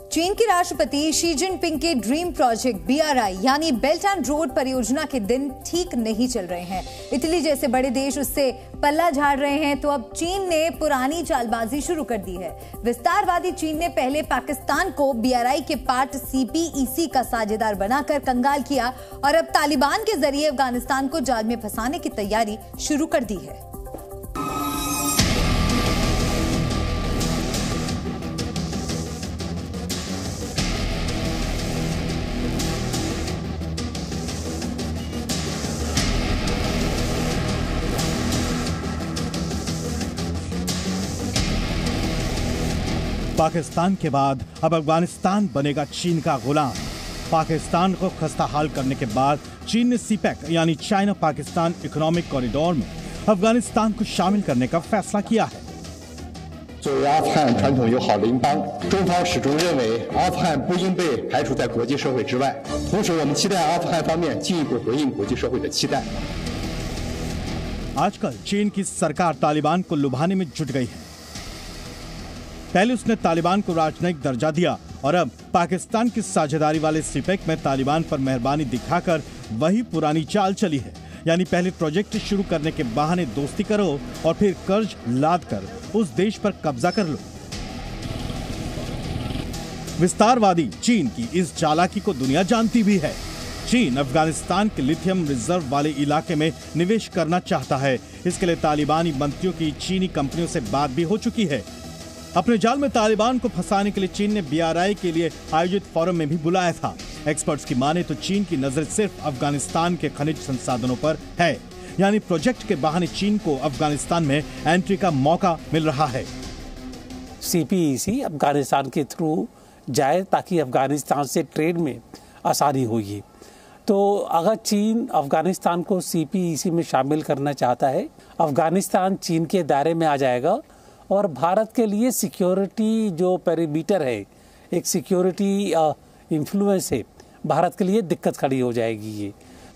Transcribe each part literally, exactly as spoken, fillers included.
चीन के राष्ट्रपति शी जिनपिंग के dream project B R I यानी बेल्ट एंड रोड परियोजना के दिन ठीक नहीं चल रहे हैं। इटली जैसे बड़े देश उससे पल्ला झाड़ रहे हैं, तो अब चीन ने पुरानी चालबाजी शुरू कर दी है। विस्तारवादी चीन ने पहले पाकिस्तान को बी आर आई के पार्ट सी पी ई सी का साझेदार बनाकर कंगाल किया और अब तालिबान के जरिए अफगानिस्तान को जाल में फंसाने की तैयारी शुरू कर दी है। पाकिस्तान के बाद अब अफगानिस्तान बनेगा चीन का गुलाम। पाकिस्तान को खस्ताहाल करने के बाद चीन ने सी पैक यानी चाइना पाकिस्तान इकोनॉमिक कॉरिडोर में अफगानिस्तान को शामिल करने का फैसला किया है। 作为阿富汗传统友好邻邦，中方始终认为阿富汗不应被排除在国际社会之外。同时，我们期待阿富汗方面进一步回应国际社会的期待。 आजकल चीन की सरकार तालिबान को लुभाने में जुट गई है। पहले उसने तालिबान को राजनयिक दर्जा दिया और अब पाकिस्तान की साझेदारी वाले सी पैक में तालिबान पर मेहरबानी दिखाकर वही पुरानी चाल चली है। यानी पहले प्रोजेक्ट शुरू करने के बहाने दोस्ती करो और फिर कर्ज लाद कर उस देश पर कब्जा कर लो। विस्तारवादी चीन की इस चालाकी को दुनिया जानती भी है। चीन अफगानिस्तान के लिथियम रिजर्व वाले इलाके में निवेश करना चाहता है। इसके लिए तालिबानी मंत्रियों की चीनी कंपनियों से बात भी हो चुकी है। अपने जाल में तालिबान को फंसाने के लिए चीन ने बी आर आई के लिए आयोजित फोरम में भी बुलाया था। एक्सपर्ट्स की माने तो चीन की नजर सिर्फ अफगानिस्तान के खनिज संसाधनों पर है। यानी प्रोजेक्ट के बहाने चीन को अफगानिस्तान में एंट्री का मौका मिल रहा है। सी पी ई सी अफगानिस्तान के थ्रू जाए ताकि अफगानिस्तान से ट्रेड में आसानी होगी। तो अगर चीन अफगानिस्तान को सी पी ई सी में शामिल करना चाहता है, अफगानिस्तान चीन के दायरे में आ जाएगा और भारत के लिए सिक्योरिटी जो पेरीमीटर है, एक सिक्योरिटी इन्फ्लुएंस है, भारत के लिए दिक्कत खड़ी हो जाएगी। ये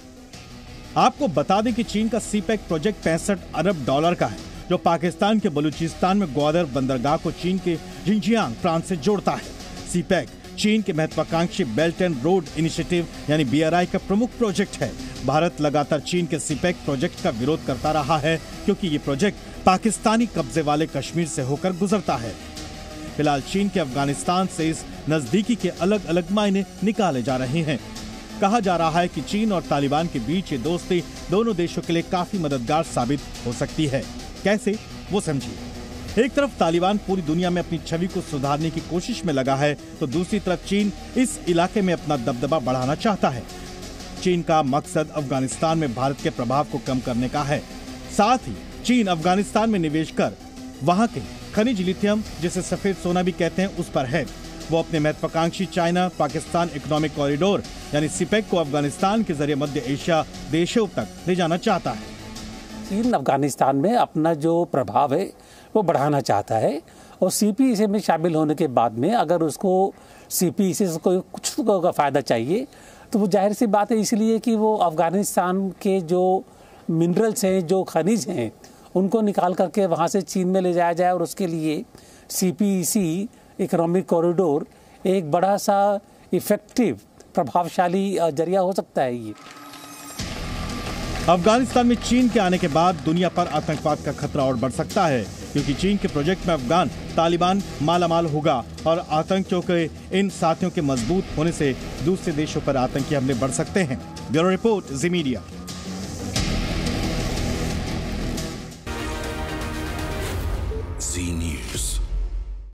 आपको बता दें कि चीन का सी पैक प्रोजेक्ट पैंसठ अरब डॉलर का है, जो पाकिस्तान के बलूचिस्तान में ग्वादर बंदरगाह को चीन के जिंजियांग प्रांत से जोड़ता है। सी पैक चीन के महत्वाकांक्षी बेल्ट एंड रोड इनिशिएटिव यानी बी आर आई का प्रमुख प्रोजेक्ट है। भारत लगातार चीन के सी पैक प्रोजेक्ट का विरोध करता रहा है, क्योंकि ये प्रोजेक्ट पाकिस्तानी कब्जे वाले कश्मीर से होकर गुजरता है। फिलहाल चीन के अफगानिस्तान से इस नजदीकी के अलग अलग मायने निकाले जा रहे हैं। कहा जा रहा है कि चीन और तालिबान के बीच ये दोस्ती दोनों देशों के लिए काफी मददगार साबित हो सकती है। कैसे, वो समझिए। एक तरफ तालिबान पूरी दुनिया में अपनी छवि को सुधारने की कोशिश में लगा है, तो दूसरी तरफ चीन इस इलाके में अपना दबदबा बढ़ाना चाहता है। चीन का मकसद अफगानिस्तान में भारत के प्रभाव को कम करने का है। साथ ही चीन अफगानिस्तान में निवेश कर वहां के खनिज लिथियम, जिसे सफेद सोना भी कहते हैं, उस पर है। वो अपने महत्वाकांक्षी चाइना पाकिस्तान इकोनॉमिक कॉरिडोर यानी सी पैक को अफगानिस्तान के जरिए मध्य एशिया देशों तक ले जाना चाहता है। चीन अफगानिस्तान में अपना जो प्रभाव है वो बढ़ाना चाहता है और सी पी ई सी में शामिल होने के बाद में अगर उसको सी पी ई सी से कोई कुछ का फायदा चाहिए, तो वो जाहिर सी बात है, इसलिए कि वो अफगानिस्तान के जो मिनरल्स हैं, जो खनिज हैं, उनको निकाल करके वहाँ से चीन में ले जाया जाए और उसके लिए C P E C economic corridor एक बड़ा सा इफेक्टिव प्रभावशाली जरिया हो सकता है। ये अफगानिस्तान में चीन के आने के बाद दुनिया पर आतंकवाद का खतरा और बढ़ सकता है, क्योंकि चीन के प्रोजेक्ट में अफगान तालिबान मालामाल होगा और आतंकियों के इन साथियों के मजबूत होने से दूसरे देशों पर आतंकी हमले बढ़ सकते हैं। Bureau report, Zee media. Zee news.